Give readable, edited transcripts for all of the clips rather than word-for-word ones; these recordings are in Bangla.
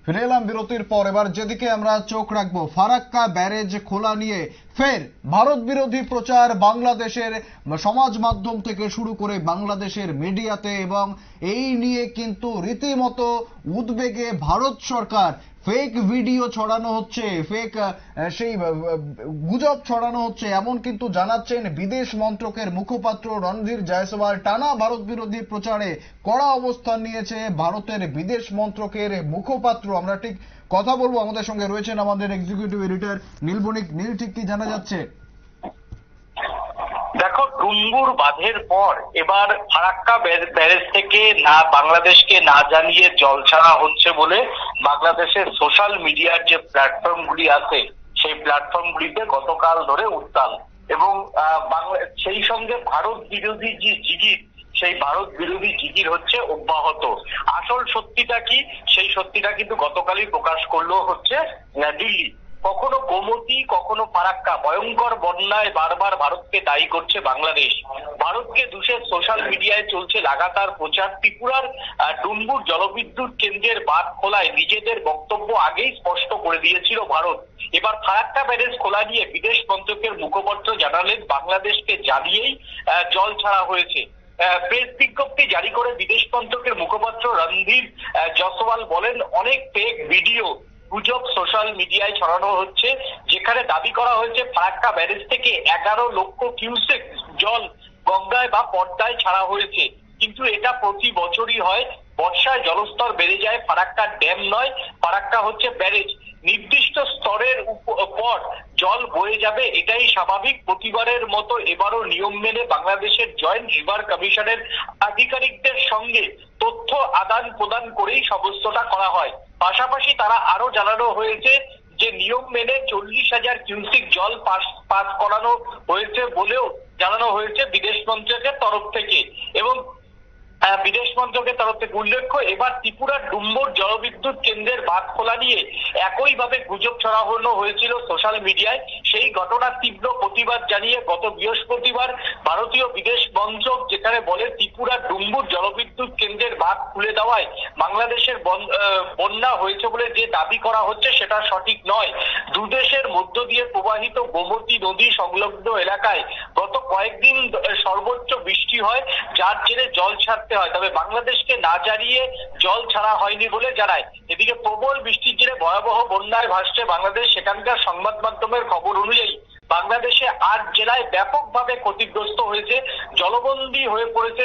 ফিরে এলাম বিরতির পর। এবার যেদিকে আমরা চোখ রাখবো, ফারাক্কা ব্যারেজ খোলা নিয়ে ফের ভারত বিরোধী প্রচার বাংলাদেশের সমাজ মাধ্যম থেকে শুরু করে বাংলাদেশের মিডিয়াতে, এবং এই নিয়ে কিন্তু রীতিমতো উদ্বেগে ভারত সরকার। ফেক ভিডিও ছড়ানো হচ্ছে, ফেক সেই গুজব ছড়ানো হচ্ছে, এমন কিন্তু জানাচ্ছেন বিদেশ মন্ত্রকের মুখপাত্র রণধীর জয়সওয়াল। টানা ভারত বিরোধী প্রচারে কড়া অবস্থান নিয়েছে ভারতের বিদেশ মন্ত্রকের মুখপাত্র। আমরা ঠিক কথা বলবো, আমাদের সঙ্গে রয়েছেন আমাদের এক্সিকিউটিভ এডিটর নীল বণিক। নীল, ঠিক কি জানা যাচ্ছে? দেখো, ডুম্বুর বাঁধের পর এবার ফারাক্কা ব্যারেজ থেকে না বাংলাদেশকে না জানিয়ে জল ছাড়া হচ্ছে বলে বাংলাদেশের সোশ্যাল মিডিয়ার যে প্ল্যাটফর্মগুলি আছে সেই প্ল্যাটফর্মগুলিতে গতকাল ধরে উত্তাল, এবং সেই সঙ্গে ভারত বিরোধী যে জিগির, সেই ভারত বিরোধী জিগির হচ্ছে অব্যাহত। আসল সত্যিটা কি, সেই সত্যিটা কিন্তু গতকালই প্রকাশ করলো হচ্ছে দিল্লি। কখনো গোমতী, কখনো ফারাক্কা, ভয়ঙ্কর বন্যায় বারবার ভারতকে দায়ী করছে বাংলাদেশ। ভারতকে দুষে সোশ্যাল মিডিয়ায় চলছে লাগাতার প্রচার। ত্রিপুরার ডুম্বুর জলবিদ্যুৎ কেন্দ্রের বাঁধ খোলায় নিজেদের বক্তব্য আগেই স্পষ্ট করে দিয়েছিল ভারত। এবার ফারাক্কা ব্যারেজ খোলা নিয়ে বিদেশ মন্ত্রকের মুখপাত্র জানালেন বাংলাদেশকে জানিয়েই জল ছাড়া হয়েছে। প্রেস বিজ্ঞপ্তি জারি করে বিদেশ মন্ত্রকের মুখপাত্র রণধীর জয়সওয়াল বলেন, অনেক ফেক ভিডিও গুজব সোশ্যাল মিডিয়ায় ছড়ানো হচ্ছে, যেখানে দাবি করা হয়েছে ফারাক্কা ব্যারেজ থেকে 11 লক্ষ কিউসেক জল গঙ্গায় বা পদ্মায় ছাড়া হয়েছে। কিন্তু এটা প্রতি বছরই হয়। বর্ষায় জলস্তর বেড়ে যায়। ফারাক্কা ড্যাম নয়, ফারাক্কা হচ্ছে ব্যারেজ। নির্দিষ্ট স্তরের পর জল বয়ে যাবে, এটাই স্বাভাবিক। প্রতিবারের মতো এবারও নিয়ম মেনে বাংলাদেশের জয়েন্ট রিভার কমিশনের আধিকারিকদের সঙ্গে তথ্য আদান প্রদান করেই সমস্তটা করা হয়। পাশাপাশি তারা আরো জানানো হয়েছে যে নিয়ম মেনে 40,000 কিউসেক জল পাস করানো হয়েছে বলেও জানানো হয়েছে বিদেশ মন্ত্রকের তরফ থেকে। এবং বিদেশ মন্ত্রকের তরফ থেকে উল্লেখ্য, এবার ত্রিপুরার ডুম্বুর জলবিদ্যুৎ কেন্দ্রের বাঁধ খোলা নিয়ে একইভাবে গুজব ছড়ানো হয়েছিল সোশ্যাল মিডিয়ায়। সেই ঘটনার তীব্র প্রতিবাদ জানিয়ে গত বৃহস্পতিবার ভারতীয় বিদেশ মন্ত্রক যেখানে বলে ত্রিপুরার ডুম্বুর জলবিদ্যুৎ কেন্দ্রের বাঁধ খুলে দেওয়ায় বাংলাদেশের বন্যা হয়েছে বলে যে দাবি করা হচ্ছে সেটা সঠিক নয়। দুদেশের মধ্য দিয়ে প্রবাহিত গোমতী নদী সংলগ্ন এলাকায় গত কয়েকদিন সর্বোচ্চ বৃষ্টি হয়, যার জেরে জল ছাড়তে হয়। তবে বাংলাদেশকে না জানিয়ে জল ছাড়া হয়নি বলে জানায়। এদিকে প্রবল বৃষ্টির জেরে ভয়াবহ বন্যায় ভাসছে বাংলাদেশ। সেখানকার সংবাদ মাধ্যমের খবর অনুযায়ী বাংলাদেশে 8 জেলায় ব্যাপকভাবে ক্ষতিগ্রস্ত হয়েছে। জলবন্দী হয়ে পড়েছে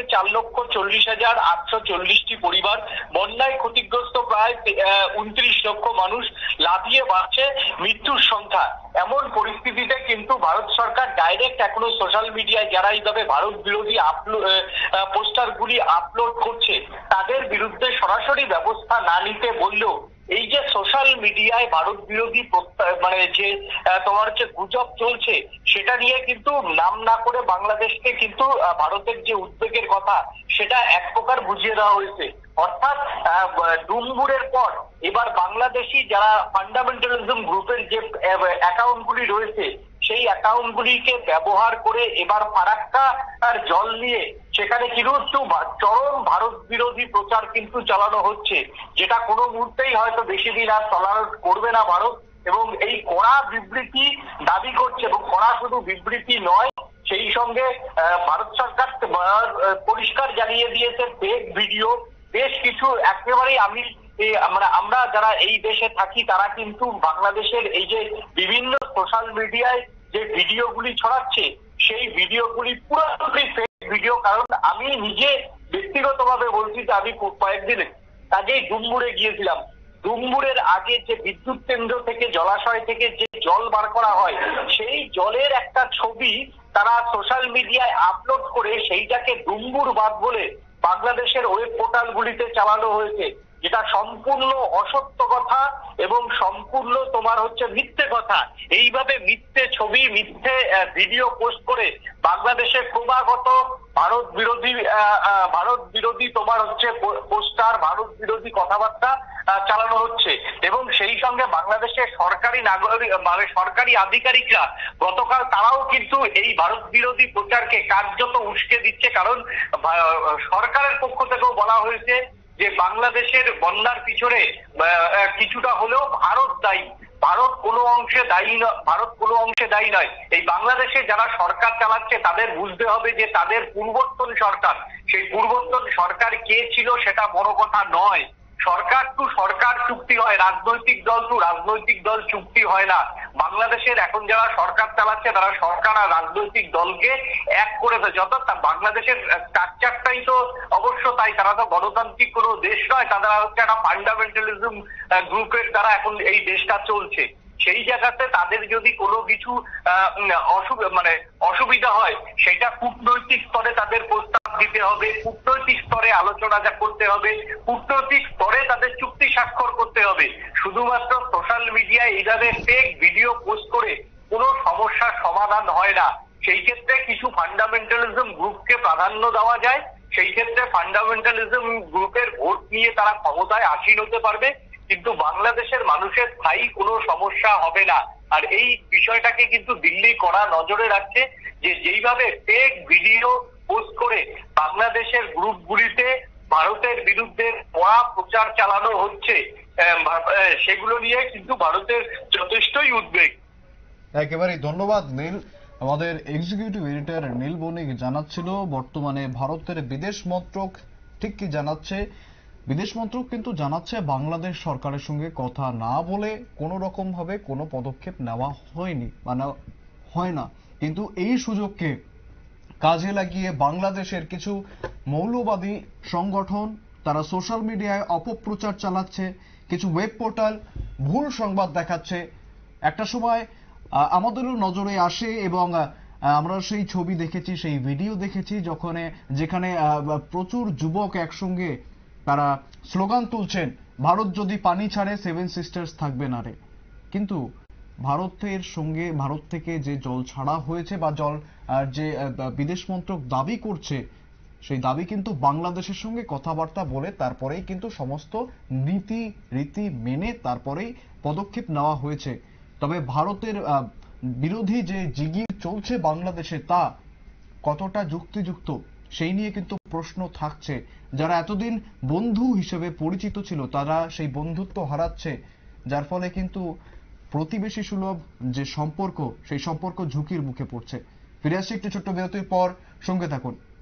4,40,840টি পরিবার। বন্যায় ক্ষতিগ্রস্ত প্রায় 29 লক্ষ মানুষ। লাফিয়ে বাড়ছে মৃত্যুর সংখ্যা। এমন পরিস্থিতিতে কিন্তু ভারত সরকার ডাইরেক্ট এখনো সোশ্যাল মিডিয়ায় যারা এইভাবে ভারত বিরোধী পোস্টারগুলি আপলোড করছে তাদের বিরুদ্ধে সরাসরি ব্যবস্থা না নিতে বললেও এই যে সোশ্যাল মিডিয়ায় ভারত বিরোধী মানে যে তোমার হচ্ছে গুজব চলছে, সেটা নিয়ে কিন্তু নাম না করে বাংলাদেশকে কিন্তু ভারতের যে উদ্বেগের কথা সেটা এক প্রকার বুঝিয়ে দেওয়া হয়েছে। অর্থাৎ ডুম্বুরের পর এবার বাংলাদেশি যারা ফান্ডামেন্টালিজম গ্রুপের যে অ্যাকাউন্টগুলি রয়েছে সেই অ্যাকাউন্টগুলিকে ব্যবহার করে এবার ফারাক্কা আর জল নিয়ে সেখানে কিন্তু চরম ভারত বিরোধী প্রচার কিন্তু চালানো হচ্ছে, যেটা কোনো মুহূর্তেই হয়তো বেশি দিন আর টলারেট করবে না ভারত। এবং এই কড়া বিবৃতি দাবি করছে, এবং কড়া শুধু বিবৃতি নয়, সেই সঙ্গে ভারত সরকার পরিষ্কার জানিয়ে দিয়েছে ফেক ভিডিও বেশ কিছু একেবারেই আমরা যারা এই দেশে থাকি তারা কিন্তু বাংলাদেশের এই যে বিভিন্ন সোশ্যাল মিডিয়ায় যে ভিডিওগুলি ছড়াচ্ছে সেই ভিডিওগুলি পুরোপুরি ফেক ভিডিও। কারণ আমি নিজে ব্যক্তিগতভাবে বলছি যে আমি কয়েকদিন আগেই ডুম্বুরে গিয়েছিলাম। ডুম্বুরের আগে যে বিদ্যুৎ কেন্দ্র থেকে জলাশয় থেকে যে জল বার করা হয় সেই জলের একটা ছবি তারা সোশ্যাল মিডিয়ায় আপলোড করে সেইটাকে ডুম্বুর বাঁধ বলে বাংলাদেশের ওয়েব পোর্টালগুলিতে চালানো হয়েছে, যেটা সম্পূর্ণ অসত্য কথা এবং সম্পূর্ণ তোমার হচ্ছে মিথ্যে কথা। এইভাবে মিথ্যে ছবি মিথ্যে ভিডিও পোস্ট করে বাংলাদেশে ক্রমাগত ভারত বিরোধী তোমার হচ্ছে পোস্টার, ভারত বিরোধী কথাবার্তা চালানো হচ্ছে। এবং সেই সঙ্গে বাংলাদেশের সরকারি নাগরিক মানে সরকারি আধিকারিকরা গতকাল তারাও কিন্তু এই ভারত বিরোধী প্রচারকে কার্যত উস্কে দিচ্ছে। কারণ সরকারের পক্ষ থেকেও বলা হয়েছে যে বাংলাদেশের বন্যার পিছনে কিছুটা হলেও ভারত দায়ী। ভারত কোনো অংশে দায়ী নয়। এই বাংলাদেশে যারা সরকার চালাচ্ছে তাদের বুঝতে হবে যে তাদের পূর্বতন সরকার, সেই পূর্বতন সরকার কে ছিল সেটা বড় কথা নয়। সরকার টু সরকার চুক্তি হয়, রাজনৈতিক দল টু রাজনৈতিক দল চুক্তি হয় না। বাংলাদেশের এখন যারা সরকার চালাচ্ছে তারা সরকার আর রাজনৈতিক দলকে এক করে ফেলছে। অর্থাৎ বাংলাদেশের স্ট্রাকচারটাই তো অবশ্য তাই, তারা তো গণতান্ত্রিক কোনো দেশ নয়, তারা হচ্ছে একটা ফান্ডামেন্টালিজম গ্রুপের দ্বারা এখন এই দেশটা চলছে। সেই জায়গাতে তাদের যদি কোনো কিছু অসুবিধা হয় সেটা কূটনৈতিক স্তরে তাদের প্রস্তাব দিতে হবে, কূটনৈতিক স্তরে আলোচনা করতে হবে, কূটনৈতিক স্তরে তাদের চুক্তি স্বাক্ষর করতে হবে। শুধুমাত্র সোশ্যাল মিডিয়ায় এইভাবে ফেক ভিডিও পোস্ট করে কোনো সমস্যার সমাধান হয় না। সেই ক্ষেত্রে কিছু ফান্ডামেন্টালিজম গ্রুপকে প্রাধান্য দেওয়া যায়, সেই ক্ষেত্রে ফান্ডামেন্টালিজম গ্রুপের ভোট নিয়ে তারা ক্ষমতায় আসীন হতে পারবে, কিন্তু বাংলাদেশের মানুষের স্থায়ী কোনো সমস্যা হবে না। আর এই বিষয়টাকে কিন্তু দিল্লি কড়া নজরে রাখছে, যে যেইভাবে ফেক ভিডিও পোস্ট করে বাংলাদেশের গ্রুপগুলিতে ভারতের বিরুদ্ধে কড়া প্রচার চালানো হচ্ছে, সেগুলো নিয়ে কিন্তু ভারতের যথেষ্টই উদ্বেগ। একেবারেই ধন্যবাদ নীল। আমাদের এক্সিকিউটিভ এডিটর নীল বণিক জানাচ্ছিল বর্তমানে ভারতের বিদেশ মন্ত্রক ঠিক কি জানাচ্ছে। বিদেশ মন্ত্রক কিন্তু জানাচ্ছে বাংলাদেশ সরকারের সঙ্গে কথা না বলে কোনো রকম ভাবে কোনো পদক্ষেপ নেওয়া হয়নি, মানে হয় না। কিন্তু এই সুযোগকে কাজে লাগিয়ে বাংলাদেশের কিছু মৌলবাদী সংগঠন তারা সোশ্যাল মিডিয়ায় অপপ্রচার চালাচ্ছে, কিছু ওয়েব পোর্টাল ভুল সংবাদ দেখাচ্ছে। একটা সময় আমাদেরও নজরে আসে এবং আমরা সেই ছবি দেখেছি, সেই ভিডিও দেখেছি যেখানে প্রচুর যুবক একসঙ্গে তারা স্লোগান তুলছেন, ভারত যদি পানি ছাড়ে সেভেন সিস্টার্স থাকবে না রে। কিন্তু ভারত থেকে যে জল ছাড়া হয়েছে বা জল যে বিদেশ মন্ত্রক দাবি করছে, সেই দাবি কিন্তু বাংলাদেশের সঙ্গে কথাবার্তা বলে তারপরেই কিন্তু সমস্ত নীতি রীতি মেনে তারপরেই পদক্ষেপ নেওয়া হয়েছে। তবে ভারতের বিরোধী যে জিগির চলছে বাংলাদেশে তা কতটা যুক্তিযুক্ত সেই নিয়ে কিন্তু প্রশ্ন থাকছে। যারা এতদিন বন্ধু হিসেবে পরিচিত ছিল তারা সেই বন্ধুত্ব হারাচ্ছে, যার ফলে কিন্তু প্রতিবেশী সুলভ যে সম্পর্ক সেই সম্পর্ক ঝুঁকির মুখে পড়ছে। ফিরে আসছি একটি ছোট্ট বিরতির পর, সঙ্গে থাকুন।